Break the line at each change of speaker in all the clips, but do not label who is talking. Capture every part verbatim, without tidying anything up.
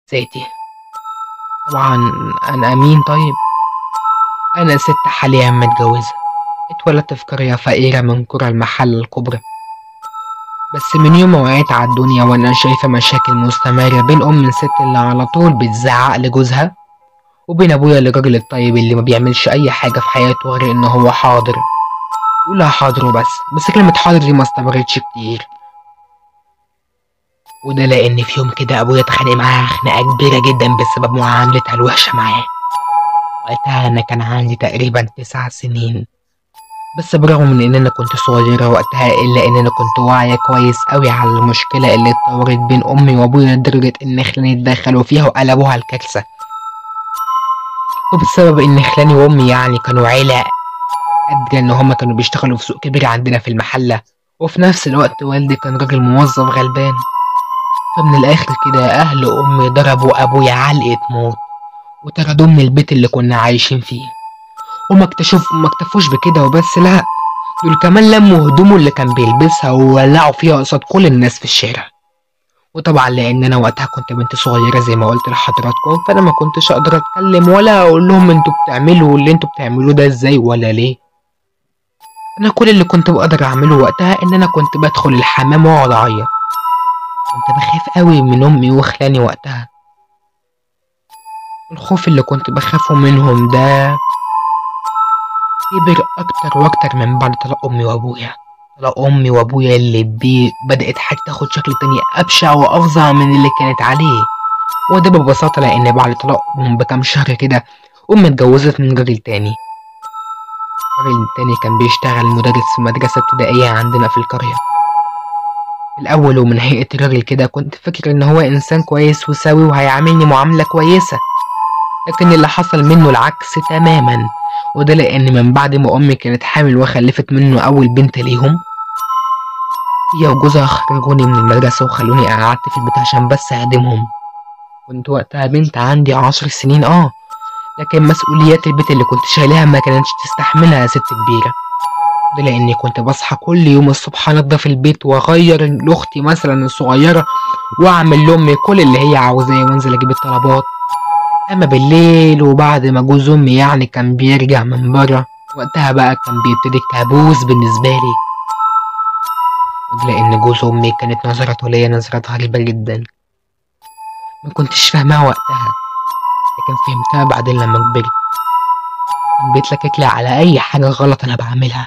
ذاتي. طبعا انا امين. طيب انا ست حاليا متجوزة، اتولدت في قرية فقيرة من قرى المحل الكبرى. بس من يوم ما وعيت على الدنيا وانا شايفة مشاكل مستمرة بين ام الست اللي على طول بتزعق لجوزها، وبين ابويا الراجل الطيب اللي ما بيعملش اي حاجة في حياته غير ان هو حاضر يقولها حاضر وبس. بس كلمة حاضر دي ما استمرتش كتير، وده لان في يوم كده ابويا اتخانق معاها خناقة كبيرة جدا بسبب معاملتها الوحشة معاه. وقتها انا كان عندي تقريبا تسع سنين، بس برغم من ان انا كنت صغيرة وقتها الا ان انا كنت واعية كويس قوي على المشكلة اللي اتطورت بين امي وابويا لدرجة ان خلاني اتدخلوا فيها وقلبوها الكارثة. وبسبب ان خلاني وامي يعني كانوا عيلة قادرة ان هما كانوا بيشتغلوا في سوق كبير عندنا في المحلة، وفي نفس الوقت والدي كان راجل موظف غلبان. فمن الاخر كده اهل امي ضربوا ابويا علقة موت وطردوه من البيت اللي كنا عايشين فيه. وما اكتشفوا ما اكتفوش بكده وبس، لا دول كمان لموا هدومه اللي كان بيلبسها وولعوا فيها قصاد كل الناس في الشارع. وطبعا لان انا وقتها كنت بنت صغيره زي ما قلت لحضراتكم، فانا ما كنتش اقدر اتكلم ولا اقول لهم انتوا بتعملوا اللي انتوا بتعملوه ده ازاي ولا ليه. انا كل اللي كنت بقدر اعمله وقتها ان انا كنت بدخل الحمام واقعد اعيط. كنت بخاف قوي من امي وخلاني وقتها. الخوف اللي كنت بخافه منهم ده كبر اكتر واكتر من بعد طلاق امي وابويا. طلاق امي وابويا اللي بي بدات حاجه تاخد شكل تاني ابشع وافظع من اللي كانت عليه. وده ببساطه لان بعد طلاقهم بكام شهر كده امي اتجوزت من راجل تاني. الراجل التاني كان بيشتغل مدرس في مدرسه ابتدائيه عندنا في القريه. في الاول ومن هيئه الراجل كده كنت فاكر ان هو انسان كويس وسوي وهيعاملني معامله كويسه، لكن اللي حصل منه العكس تماما. وده لان من بعد ما امي كانت حامل وخلفت منه اول بنت ليهم، هي وجوزها خرجوني من المدرسه وخلوني قعدت في البيت عشان بس اخدمهم. كنت وقتها بنت عندي عشر سنين، اه لكن مسؤوليات البيت اللي كنت شايلها ما كانتش تستحملها ست كبيره. ده لاني كنت بصحى كل يوم الصبح انضف البيت واغير لاختي مثلا الصغيره واعمل لامي كل اللي هي عاوزاه وانزل اجيب الطلبات. اما بالليل وبعد ما جوز امي يعني كان بيرجع من بره، وقتها بقى كان بيبتدي الكابوس بالنسبه لي. وده لان جوز امي كانت نظرته ليا نظرات غريبه جدا، ما كنتش فاهمها وقتها لكن فهمتها بعدين لما كبرت. كان بيتلكك لي على اي حاجه غلط انا بعملها.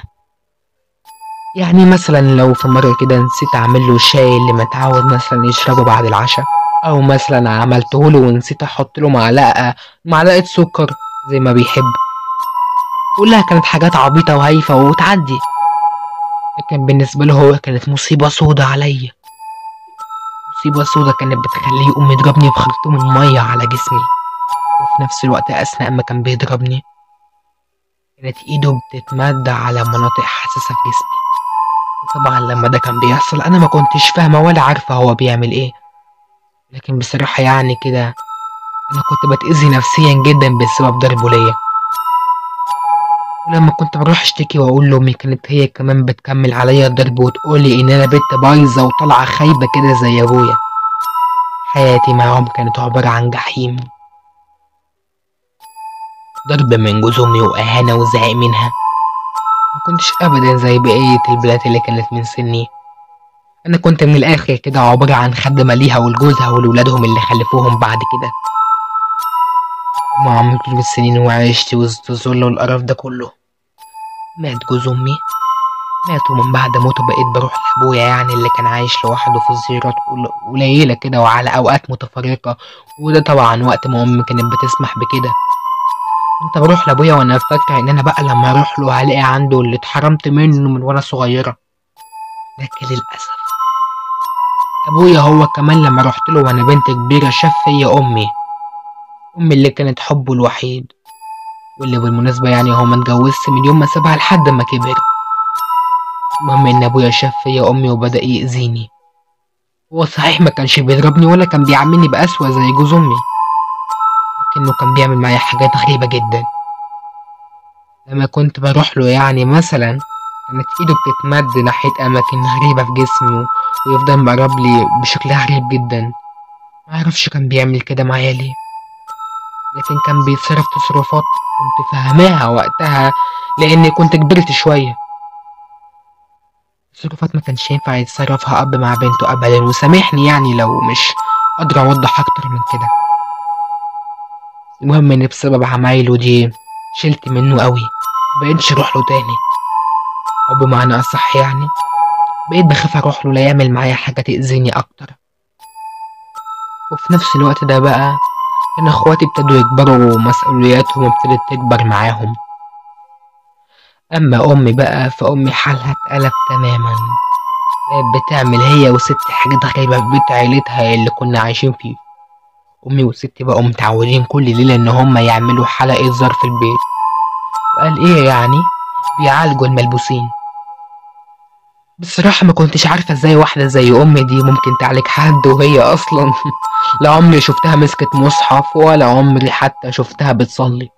يعني مثلا لو في مره كده نسيت اعمل له الشاي اللي متعود مثلا يشربه بعد العشاء، او مثلا عملته له ونسيت احط له معلقه معلقه سكر زي ما بيحب. كلها كانت حاجات عبيطه وهايفه وتعدي، لكن بالنسبه له هو كانت مصيبه سودا عليا. مصيبه سودا كانت بتخليه يقوم يضربني بخرطوم الميه على جسمي، وفي نفس الوقت اثناء ما كان بيضربني كانت ايده بتتمد على مناطق حساسه في جسمي. وطبعا لما ده كان بيحصل انا ما كنتش فاهمه ولا عارفه هو بيعمل ايه، لكن بصراحه يعني كده انا كنت بتأذي نفسيا جدا بسبب ضربه ليا. ولما كنت بروح اشتكي واقول لامي كانت هي كمان بتكمل عليا الضرب وتقولي ان انا بنت بايظه وطالعه خايبه كده زي ابويا. حياتي معاهم كانت عباره عن جحيم، ضرب من جوز امي واهانه وزعق منها. ما كنتش ابدا زي بقيه البنات اللي كانت من سني. انا كنت من الاخر كده عباره عن خدمه ليها ولجوزها ولولادهم اللي خلفوهم بعد كده. ومع مرور السنين وعشت وسط الذل والقرف ده كله، مات جوز امي. مات ومن بعد موته بقيت بروح لابويا يعني اللي كان عايش لوحده في الزيارات قل- قليله كده وعلى اوقات متفرقه. وده طبعا وقت ما امي كانت بتسمح بكده. كنت بروح لابويا وانا فاكره ان انا بقى لما اروح له هلاقي عنده اللي اتحرمت منه من وانا صغيره. لكن للاسف ابويا هو كمان لما رحت له وانا بنت كبيره شاف فيا امي امي اللي كانت حبه الوحيد، واللي بالمناسبه يعني هو ما اتجوزش من يوم ما سابها لحد ما كبر. المهم ان ابويا شاف فيا امي وبدا يأذيني. هو صحيح ما كانش بيضربني ولا كان بيعاملني بقسوة زي جوز امي، لكنه كان بيعمل معايا حاجات غريبة جدا. لما كنت بروح له يعني مثلا كانت ايده بتتمد ناحية اماكن غريبة في جسمي ويفضل مقرب لي بشكل غريب جدا. معرفش كان بيعمل كده معايا ليه، لكن كان بيتصرف تصرفات كنت فاهماها وقتها لاني كنت كبرت شوية. تصرفات ما كانش ينفع يتصرفها اب مع بنته ابدا، وسامحني يعني لو مش قادر اوضح اكتر من كده. المهم ان بسبب عمايله دي شلت منه قوي، مبقتش اروح له تاني، او بمعنى اصح يعني بقيت بخاف اروح له لا يعمل معايا حاجة تأذيني اكتر. وفي نفس الوقت ده بقى كان اخواتي ابتدوا يكبروا ومسؤولياتهم ابتدت تكبر معاهم. اما امي بقى فامي حالها اتقلب تماما، بقت بتعمل هي وستي حاجات غريبة في بيت عيلتها اللي كنا عايشين فيه. امي وستي بقوا متعودين كل ليلة ان هما يعملوا حلقة زار في البيت، وقال ايه يعني بيعالجوا الملبوسين. بصراحة ما كنتش عارفة ازاي واحدة زي امي دي ممكن تعالج حد وهي اصلا لا عمري شفتها مسكت مصحف ولا عمري حتى شفتها بتصلي.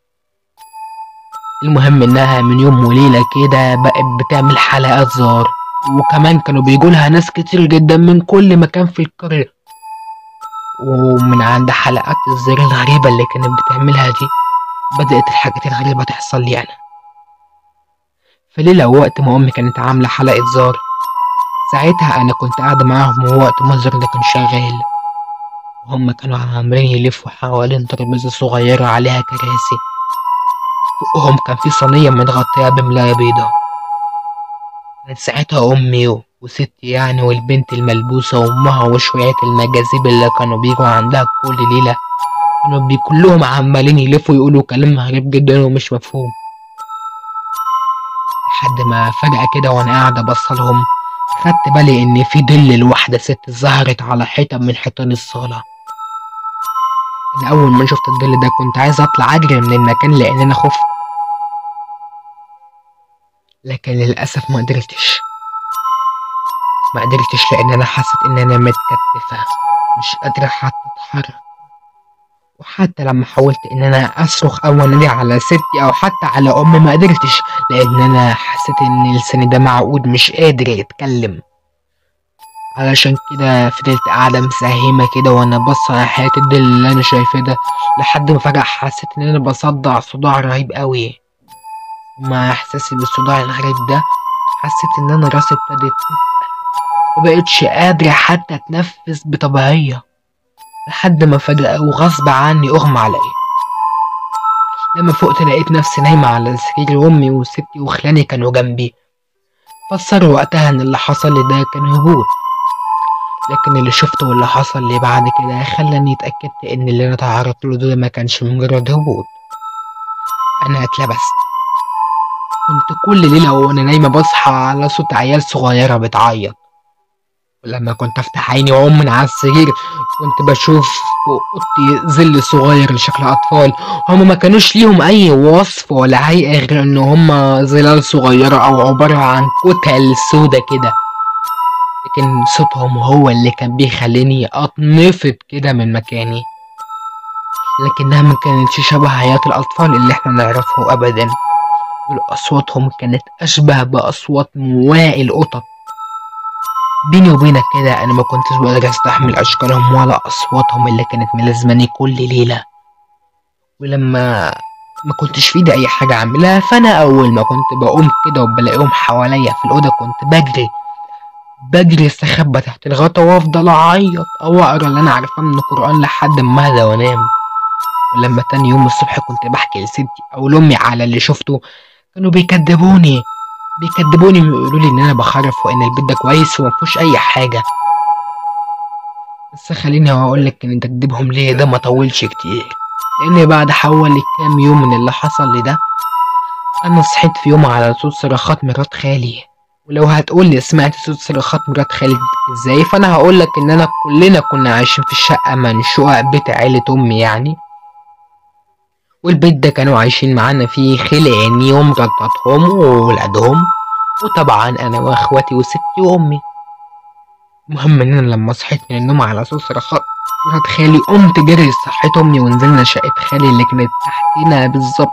المهم انها من يوم وليلة كده بقت بتعمل حلقات زار، وكمان كانوا بيجولها ناس كتير جدا من كل مكان في القرية. ومن عند حلقات الزار الغريبة اللي كانت بتعملها دي بدأت الحاجات الغريبة تحصل لي أنا. في ليلة وقت ما أمي كانت عاملة حلقة زار، ساعتها أنا كنت قاعدة معاهم ووقت ما الزار ده كان شغال، وهم كانوا عاملين يلفوا حوالين ترابيزة صغيرة عليها كراسي، فوقهم كان في صينية متغطية بملاية بيضة. كانت ساعتها أمي و- وستي يعني والبنت الملبوسة وأمها وشوية المجاذيب اللي كانوا بيجوا عندها كل ليلة، كانوا بي كلهم عمالين يلفوا يقولوا كلام غريب جدا ومش مفهوم. لحد ما فجأة كده وأنا قاعدة بصلهم خدت بالي إن في ظل لواحدة ست ظهرت على حيطة من حيطان الصالة. أنا أول ما شفت الظل ده كنت عايز أطلع أجري من المكان لأن أنا خفت، لكن للأسف ما قدرتش ما قدرتش لأن أنا حسيت إن أنا متكتفة، مش قادرة حتى أتحرك. وحتى لما حاولت إن أنا أصرخ أو أنادي على ستي أو حتى على أمي ما قدرتش، لأن أنا حسيت إن لساني ده معقود مش قادر يتكلم. علشان كده فضلت قاعدة مساهمة كده وأنا بص على حياة الدل اللي أنا شايفاه ده، لحد ما فجأة حسيت إن أنا بصدع صداع رهيب أوي. ومع إحساسي بالصداع الغريب ده حسيت إن أنا راسي ابتدت مبقتش قادرة حتى أتنفس بطبيعية، لحد ما فجأة وغصب عني أغمى عليا. لما فقت لقيت نفسي نايمة على سرير، وأمي وستي وخلاني كانوا جنبي. فسروا وقتها إن اللي حصل لي ده كان هبوط، لكن اللي شفته واللي حصل لي بعد كده خلاني اتأكدت إن اللي أنا تعرضت له ده ما كانش مجرد هبوط. أنا اتلبست. كنت كل ليلة وأنا نايمة بصحى على صوت عيال صغيرة بتعيط، ولما كنت أفتح عيني وأقوم من على السرير كنت بشوف فوق أوضتي ظل صغير لشكل أطفال. هما ما كانوش ليهم أي وصف ولا هيئة غير إن هما ظلال صغيرة أو عبارة عن كتل سودا كده، لكن صوتهم هو اللي كان بيخليني أتنفض كده من مكاني. لكنها ما كانتش شبه حياة الأطفال اللي احنا نعرفه أبدا، دول أصواتهم كانت أشبه بأصوات مواعي القطط. بيني وبينك كده أنا ما كنتش بقدر أستحمل أشكالهم ولا أصواتهم اللي كانت ملازماني كل ليلة. ولما ما كنتش في ايدي أي حاجة أعملها، فأنا أول ما كنت بقوم كده وبلاقيهم حواليا في الأوضة كنت بجري بجري استخبى تحت الغطا وأفضل أعيط أو أقرأ اللي أنا عارفاه من القرآن لحد ما أهدى وأنام. ولما تاني يوم الصبح كنت بحكي لستي أو لأمي على اللي شفته، كانوا بيكدبوني بيكدبوني ويقولوا لي إن أنا بخرف وإن البيت ده كويس ومفيهوش أي حاجة. بس خليني أقولك إن تكدبهم ليا ده ما طولش كتير، لأن بعد حوالي كام يوم من اللي حصل لي ده أنا صحيت في يوم على صوت صرخات مرات خالي. ولو هتقولي سمعت صوت صرخات مرات خالي ازاي، فأنا هقولك إن أنا كلنا كنا عايشين في الشقة من شقق بيت عيلة أمي يعني، والبيت ده كانوا عايشين معانا فيه خلاني ومراتاتهم وولادهم، وطبعا أنا وأخواتي وستي وأمي. المهم إن أنا لما صحيت من النوم على صوت صرخات مرات خالي قمت جري صحيت أمي ونزلنا شقة خالي اللي كانت تحتنا بالظبط.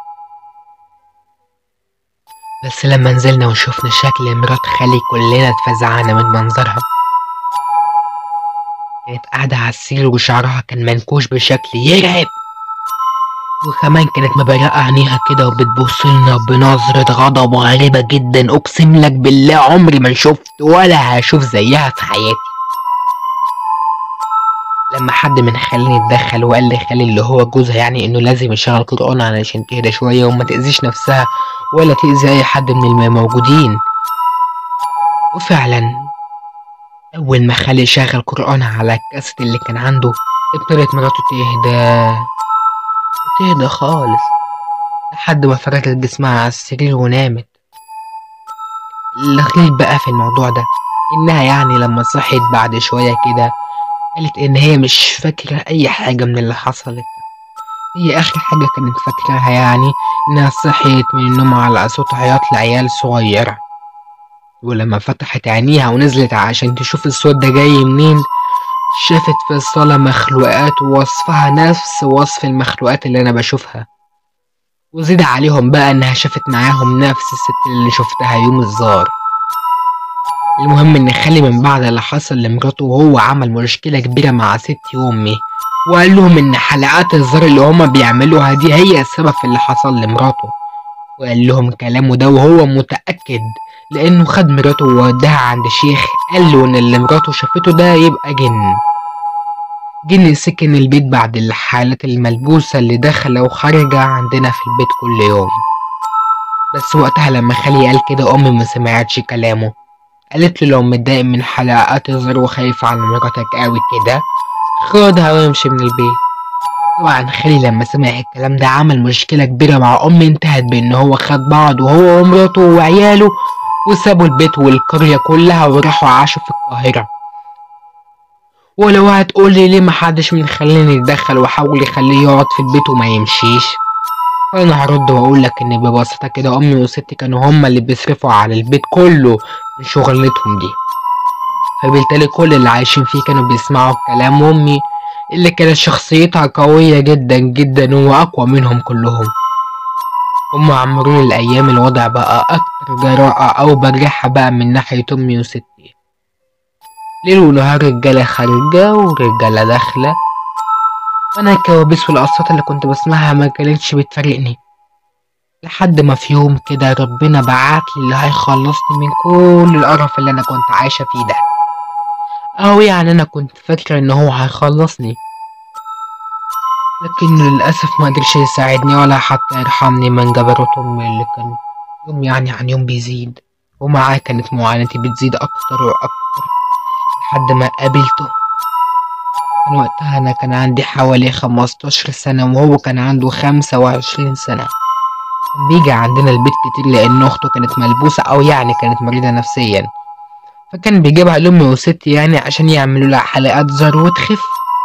بس لما نزلنا وشوفنا شكل مرات خالي كلنا اتفزعنا من منظرها. كانت قاعدة على السرير وشعرها كان منكوش بشكل يرعب، وكمان كانت مبرقة عينيها كده وبتبصلنا بنظرة غضب غريبة جدا. أقسم لك بالله عمري ما شفت ولا هشوف زيها في حياتي. لما حد من خالي اتدخل وقال لي خالي اللي هو جوزها يعني انه لازم يشغل قرآن علشان تهدى شوية وما تأذيش نفسها ولا تأذي اي حد من الموجودين. وفعلا اول ما خالي شغل قرآن على الكاسيت اللي كان عنده ابتدت مراته تهدى وتهدى خالص لحد ما فردت جسمها على السرير ونامت. الغريب بقى في الموضوع ده انها يعني لما صحيت بعد شوية كده قالت ان هي مش فاكرة اي حاجة من اللي حصلت. هي اخر حاجة كانت فاكراها يعني انها صحيت من النوم على صوت عياط لعيال صغيرة، ولما فتحت عينيها ونزلت عشان تشوف الصوت ده جاي منين شافت في الصالة مخلوقات ووصفها نفس وصف المخلوقات اللي انا بشوفها، وزيد عليهم بقى انها شافت معاهم نفس الست اللي شفتها يوم الزار. المهم ان خالي من بعد اللي حصل لمراته وهو عمل مشكلة كبيرة مع ستي وامي، وقال لهم ان حلقات الزار اللي هما بيعملوها دي هي السبب في اللي حصل لمراته، وقال لهم كلامه ده وهو متأكد لانه خد مراته ووداها عند شيخ قال له ان اللي مراته شافته ده يبقى جن جن سكن البيت بعد الحالات الملبوسة اللي داخلة وخارجة عندنا في البيت كل يوم. بس وقتها لما خالي قال كده امي ما سمعتش كلامه، قالت له لو متضايق من حلقات الزر وخايف على مراتك قوي كده خدها وامشي من البيت. طبعا خالي لما سمع الكلام ده عمل مشكلة كبيرة مع امي انتهت بان هو خد بعض وهو ومراته وعياله وسابوا البيت والقرية كلها وراحوا عاشوا في القاهرة. ولو هتقولي ليه محدش من خلاني يتدخل وحاول يخليه يقعد في البيت وما يمشيش، فانا هرد واقولك ان ببساطة كده امي وستي كانوا هما اللي بيصرفوا على البيت كله من شغلتهم دي، فبالتالي كل اللي عايشين فيه كانوا بيسمعوا كلام امي اللي كانت شخصيتها قوية جدا جدا واقوى منهم كلهم. هما على مرور الايام الوضع بقى اكتر جراءة او بجاحة بقى من ناحية امي وستي، ليل ونهار رجالة خارجة ورجالة داخلة، وانا الكوابيس والاصوات اللي كنت بسمعها ما كانتش بتفارقني، لحد ما في يوم كده ربنا بعتلي اللي هيخلصني من كل القرف اللي انا كنت عايشة فيه ده. او يعني انا كنت فاكرة ان هو هيخلصني، لكن للأسف ما قدرش يساعدني ولا حتى يرحمني من جبروت امي اللي كان يوم يعني عن يوم بيزيد، ومعاه كانت معاناتي بتزيد اكتر واكتر لحد ما قابلته. كان وقتها انا كان عندي حوالي خمستاشر سنة وهو كان عنده خمسة وعشرين سنة. كان بيجي عندنا البيت كتير لان اخته كانت ملبوسة او يعني كانت مريضة نفسيا، فكان بيجيبها لامي وستي يعني عشان يعملوا لها حلقات زر وتخف،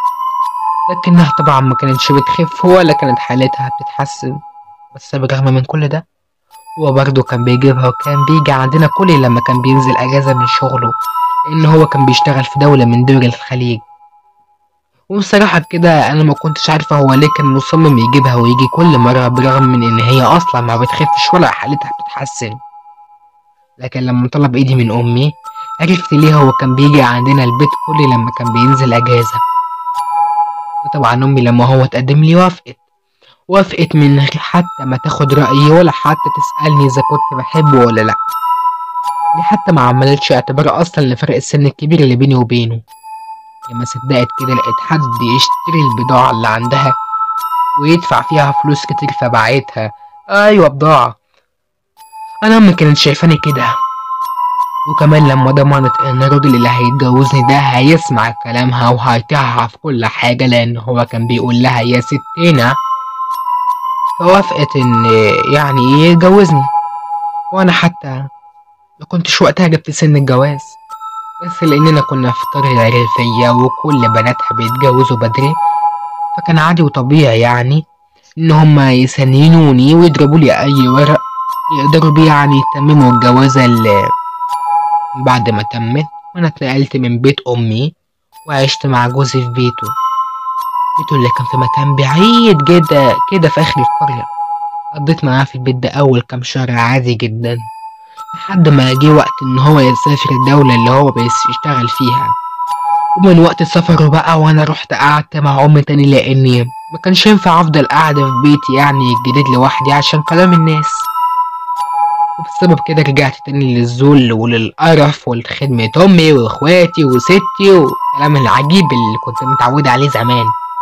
لكنها طبعا ما كانتش بتخف ولا كانت حالتها بتتحسن. بس بالرغم من كل ده هو برضه كان بيجيبها وكان بيجي عندنا كل لما كان بينزل اجازة من شغله، لان هو كان بيشتغل في دولة من دول الخليج. وبصراحة كده انا ما كنتش عارفة هو ليه كان مصمم يجيبها ويجي كل مرة برغم من ان هي اصلا ما بتخفش ولا حالتها بتتحسن. لكن لما طلب ايدي من امي عرفت ليه هو كان بيجي عندنا البيت كل لما كان بينزل اجازة. وطبعا امي لما هو اتقدم لي وافقت وافقت من غير حتى ما تاخد رأيي ولا حتى تسألني اذا كنت بحبه ولا لا، دي حتى ما عملتش اعتبار اصلا لفرق السن الكبير اللي بيني وبينه. لما صدقت كده لقيت حد يشتري البضاعة اللي عندها ويدفع فيها فلوس كتير فباعتها. ايوه بضاعة. انا امي كانت شايفاني كده، وكمان لما ضمنت ان الراجل اللي هيتجوزني ده هيسمع كلامها وهيطيعها في كل حاجة لان هو كان بيقول لها يا ستنا، فوافقت ان يعني يتجوزني. وانا حتى ما كنتش وقتها جبت سن الجواز، بس لاننا كنا في قرية ريفية وكل بناتها بيتجوزوا بدري فكان عادي وطبيعي يعني ان هما يسننوني ويضربوا لي اي ورق يقدروا بيه يعني يتمموا الجوازة اللي بعد ما تمت. وانا اتنقلت من بيت امي وعشت مع جوزي في بيته بيته اللي كان في مكان بعيد جدا كده في اخر القرية. قضيت معاه في البيت ده اول كام شهر عادي جدا لحد ما جه وقت ان هو يسافر الدولة اللي هو بيشتغل فيها، ومن وقت سفره بقى وانا رحت قعدت مع امي تاني، لاني ما كانش ينفع افضل قاعدة في بيتي يعني الجديد لوحدي عشان كلام الناس. وبسبب كده رجعت تاني للذل وللقرف ولخدمة امي واخواتي وستي والكلام العجيب اللي كنت متعودة عليه زمان.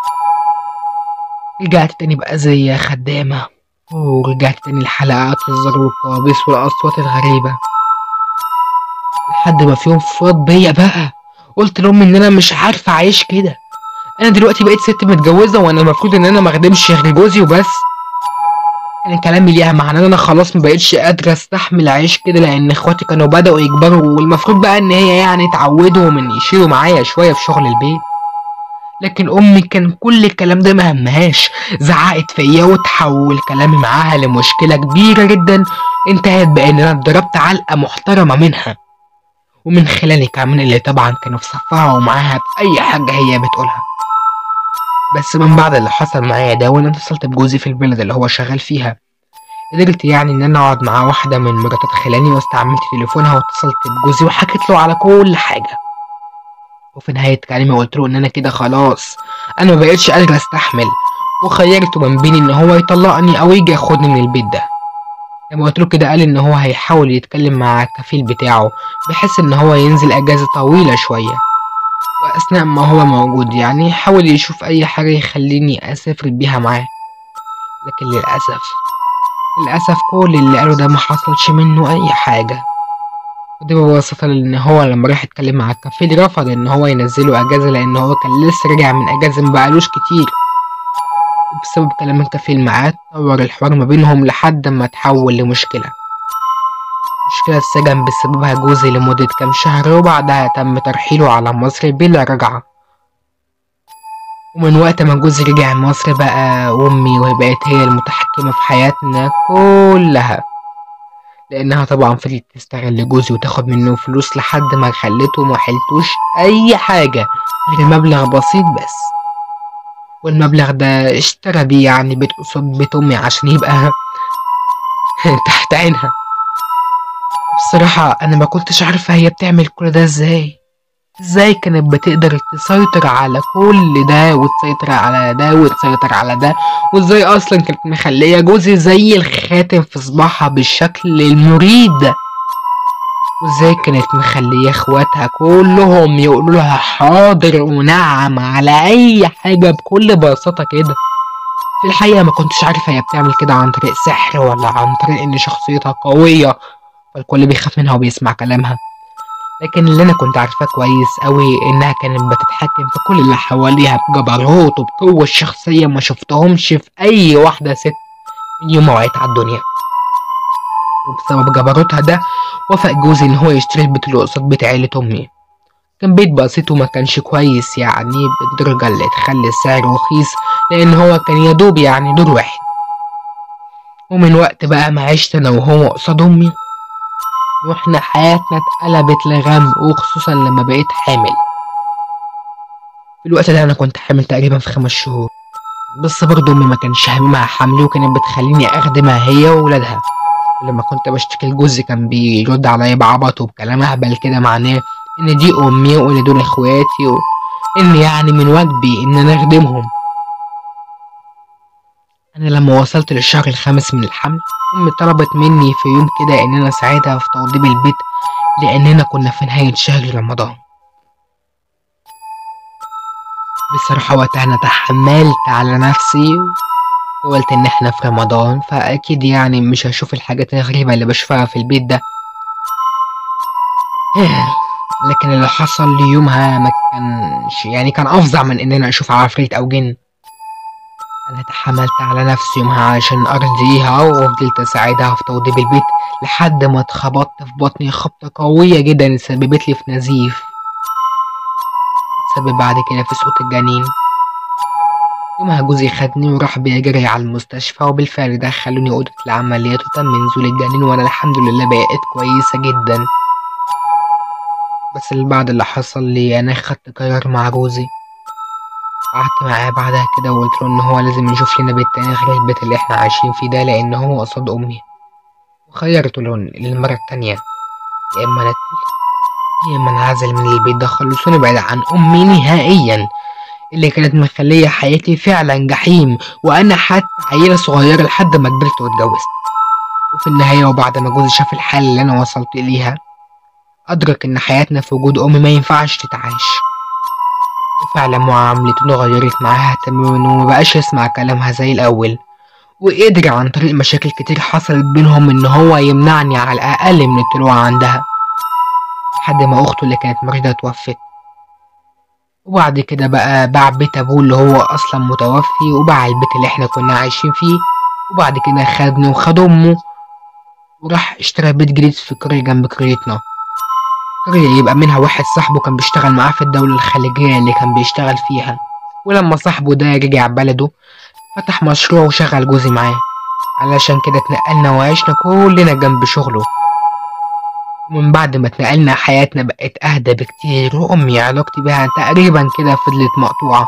رجعت تاني بقى زي خدامة، ورجعت تاني لحلقات الزر والكوابيس والاصوات الغريبة، لحد ما في يوم فاض بيا بقى قلت لامي ان انا مش عارفة اعيش كده. انا دلوقتي بقيت ست متجوزة وانا المفروض ان انا ما اخدمش غير جوزي وبس. كان كلامي ليها معناه ان انا خلاص مبقتش قادرة استحمل اعيش كده، لان اخواتي كانوا بدأوا يكبروا والمفروض بقى ان هي يعني تعودوا من يشيلوا معايا شوية في شغل البيت. لكن امي كان كل الكلام ده مهمهاش، زعقت فيا وتحول كلامي معاها لمشكلة كبيرة جدا انتهت بان انا اتضربت علقة محترمة منها، ومن خلالي كمان اللي طبعا كانوا في صفها ومعاها في اي حاجة هي بتقولها. بس من بعد اللي حصل معايا ده وانا اتصلت بجوزي في البلد اللي هو شغال فيها، قدرت يعني ان انا اقعد مع واحدة من مراتات خلاني واستعملت تليفونها واتصلت بجوزي وحكيت له على كل حاجة. وفي نهاية كلامي قلت له ان انا كده خلاص انا مبقتش قادر استحمل، وخيرته من بين ان هو يطلقني او يجي ياخدني من البيت ده. لما قلت له كده قال ان هو هيحاول يتكلم مع الكفيل بتاعه بحيث ان هو ينزل اجازة طويلة شوية، واثناء ما هو موجود يعني يحاول يشوف اي حاجة يخليني اسافر بيها معاه. لكن للأسف للأسف كل اللي قاله ده ما حصلش منه اي حاجة. ودي ببساطة لان هو لما راح يتكلم مع الكفيل رفض ان هو ينزله اجازة، لان هو كان لسه راجع من اجازة مبقالوش كتير. وبسبب كلام الكفيل معاه اتطور الحوار ما بينهم لحد ما اتحول لمشكلة مشكلة اتسجن بسببها جوزي لمدة كام شهر، وبعدها تم ترحيله على مصر بلا رجعة. ومن وقت ما جوزي رجع مصر بقى أمي وبقت هي المتحكمة في حياتنا كلها، لأنها طبعا فضلت تستغل جوزي وتاخد منه فلوس لحد ما خلته محلتوش أي حاجة غير مبلغ بسيط بس. والمبلغ ده اشترى بيه يعني بيت قصاد بيت أمي عشان يبقى تحت عينها. بصراحة أنا ما كنتش عارفة هي بتعمل كل ده ازاي ازاي كانت بتقدر تسيطر على كل ده وتسيطر على ده وتسيطر على ده، وازاي اصلا كانت مخلية جوزي زي الخاتم في صباعها بالشكل المريب ده، وازاي كانت مخلية اخواتها كلهم يقولوا لها حاضر ونعم على اي حاجة بكل بساطة كده. في الحقيقة ما كنتش عارفة هي بتعمل كده عن طريق سحر ولا عن طريق ان شخصيتها قوية فالكل بيخاف منها وبيسمع كلامها. لكن اللي انا كنت عارفاه كويس قوي انها كانت بتتحكم في كل اللي حواليها بجبروت وبقوة الشخصية ما شفتهمش في اي واحدة ست من يوم ما وعيت على الدنيا. وبسبب جبروتها ده وافق جوزي ان هو يشتري البيت اللي قصاد بيت عيلة امي. كان بيت بسيط وما كانش كويس يعني بالدرجة اللي تخلي السعر رخيص، لان هو كان يدوب يعني دور واحد. ومن وقت بقى ما عشت انا وهو قصاد امي واحنا حياتنا اتقلبت لغم، وخصوصا لما بقيت حامل. في الوقت ده انا كنت حامل تقريبا في خمس شهور، بس برضه امي ما كانش هاممها حملي وكانت بتخليني اخدمها هي وولادها. ولما كنت بشتكي لجوزي كان بيرد عليا بعبط وبكلام اهبل كده معناه ان دي امي وان دول اخواتي وان يعني من واجبي ان انا اخدمهم. انا لما وصلت للشهر الخامس من الحمل امي طلبت مني في يوم كده ان انا اساعدها في توضيب البيت لاننا كنا في نهاية شهر رمضان. بصراحة وقتها انا تحملت على نفسي وقلت ان احنا في رمضان فاكيد يعني مش هشوف الحاجات الغريبة اللي بشوفها في البيت ده. لكن اللي حصل لي يومها ما كانش يعني كان افظع من ان انا اشوف عفريت او جن. انا تحملت على نفسي يومها علشان ارضيها وفضلت اساعدها في توضيب البيت لحد ما اتخبطت في بطني خبطة قوية جدا سببت لي في نزيف تسبب بعد كده في سقوط الجنين. يومها جوزي خدني وراح بيا جري على المستشفى، وبالفعل دخلوني اوضة العمليات وتم نزول الجنين وانا الحمد لله بقيت كويسة جدا. بس اللي بعد اللي حصل لي انا خدت قرار مع جوزي، قعدت معاه بعدها كده وقلت له ان هو لازم يشوف لنا بيت تاني غير البيت اللي احنا عايشين فيه ده لان هو قصاد امي. وخيرته له للمرة التانية يا اما نتل هي ما انعزل من البيت ده خالص ونبعد عن أمي نهائيا، اللي كانت مخلية حياتي فعلا جحيم، وأنا حتى عيلة صغيرة لحد ما كبرت واتجوزت. وفي النهاية وبعد ما جوزي شاف الحالة اللي أنا وصلت إليها، أدرك إن حياتنا في وجود أمي ما ينفعش تتعاش، وفعلا معاملته اتغيرت معاها تماما ومبقاش يسمع كلامها زي الأول، وقدر عن طريق مشاكل كتير حصلت بينهم إن هو يمنعني على الأقل من الطلوع عندها، لحد ما أخته اللي كانت مريضة توفت. وبعد كده بقى باع بيت أبوه اللي هو أصلا متوفي، وباع البيت اللي احنا كنا عايشين فيه، وبعد كده خدني وخد أمه وراح اشترى بيت جديد في قرية جنب قريتنا. قرية يبقى منها واحد صاحبه كان بيشتغل معاه في الدولة الخليجية اللي كان بيشتغل فيها، ولما صاحبه ده رجع بلده فتح مشروع وشغل جوزي معاه، علشان كده اتنقلنا وعشنا كلنا جنب شغله. ومن بعد ما اتنقلنا حياتنا بقت أهدى بكتير، وأمي علاقتي بيها تقريبا كده فضلت مقطوعة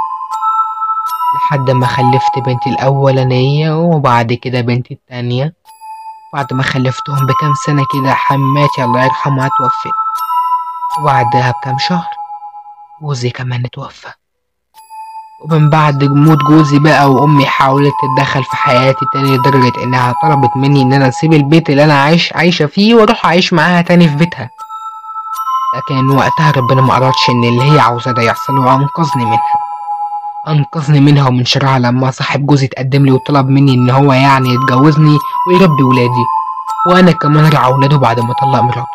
لحد ما خلفت بنتي الأولانية وبعد كده بنتي التانية. بعد ما خلفتهم بكام سنة كده حماتي الله يرحمها توفت، وبعدها بكام شهر جوزي كمان اتوفى. ومن بعد موت جوزي بقى وأمي حاولت تتدخل في حياتي تاني لدرجة إنها طلبت مني إن أنا أسيب البيت اللي أنا عايش عايشة فيه وأروح أعيش معاها تاني في بيتها، لكن وقتها ربنا ما أرادش إن اللي هي عاوزاه ده يحصل وأنقذني منها. أنقذني منها ومن شرها لما صاحب جوزي اتقدم لي وطلب مني إن هو يعني يتجوزني ويربي ولادي، وأنا كمان أرعى ولاده بعد ما طلق مراته.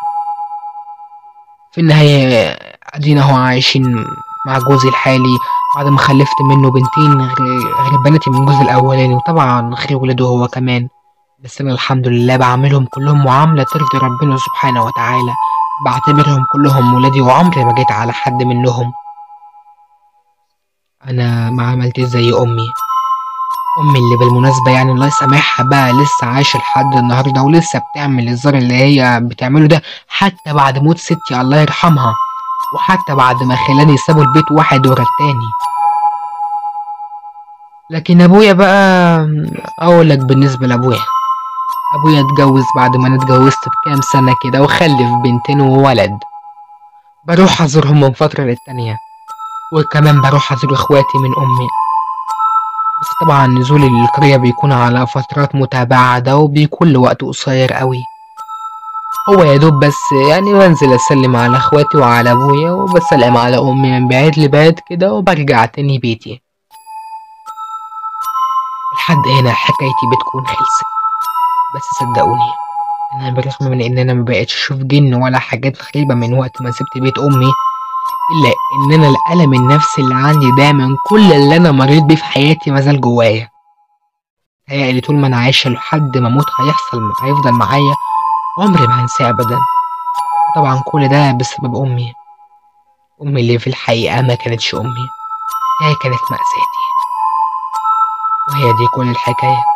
في النهاية أدينا هو عايشين مع جوزي الحالي بعد ما خلفت منه بنتين غير بناتي من جوزي الأولاني، وطبعا غير ولاده هو كمان. بس أنا الحمد لله بعملهم كلهم معاملة ترضي ربنا سبحانه وتعالى، بعتبرهم كلهم ولادي وعمري ما جيت على حد منهم. أنا ما عملتش زي أمي أمي اللي بالمناسبة يعني الله يسامحها بقى لسه عايشة لحد النهاردة ولسه بتعمل الزر اللي هي بتعمله ده حتى بعد موت ستي الله يرحمها، وحتى بعد ما خلاني سابوا البيت واحد ورا التاني. لكن أبويا بقى أقولك بالنسبة لأبويا، أبويا اتجوز بعد ما أنا اتجوزت بكام سنة كده وخلف بنتين وولد. بروح أزورهم من فترة للتانية، وكمان بروح أزور إخواتي من أمي، بس طبعا نزولي للقرية بيكون على فترات متباعدة وبيكون لوقت قصير قوي. هو يا دوب بس يعني بنزل أسلم على إخواتي وعلى أبويا وبسلم على أمي من بعيد لبعيد كده وبرجع تاني بيتي. لحد هنا حكايتي بتكون خلصت. بس صدقوني أنا بالرغم من إن أنا مبقتش أشوف جن ولا حاجات غريبة من وقت ما سبت بيت أمي، إلا إن أنا الألم النفسي اللي عندي ده من كل اللي أنا مريت بيه في حياتي مازال جوايا. هي طول ما أنا عايشة لحد ما أموت هيحصل هيفضل معايا، عمري ما هنساه أبدا. طبعا كل ده بسبب أمي أمي اللي في الحقيقة ما كانتش أمي، هي كانت مأساتي. وهي دي كل الحكاية.